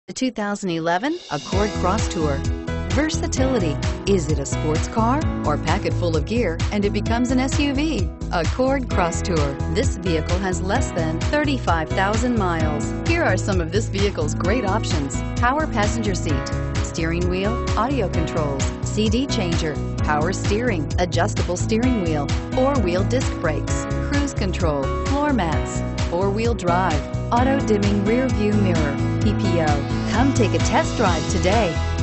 The 2011 Accord Crosstour. Versatility. Is it a sports car or pack it full of gear and it becomes an SUV? Accord Crosstour. This vehicle has less than 35,000 miles. Here are some of this vehicle's great options: power passenger seat, steering wheel audio controls, CD changer, power steering, adjustable steering wheel, four-wheel disc brakes, cruise control, floor mats, four-wheel drive, auto-dimming rear view mirror, PPO. Come take a test drive today.